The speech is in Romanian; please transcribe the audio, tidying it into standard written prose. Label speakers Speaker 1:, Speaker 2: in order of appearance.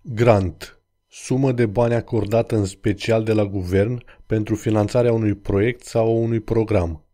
Speaker 1: Grant: sumă de bani acordată în special de la guvern pentru finanțarea unui proiect sau a unui program.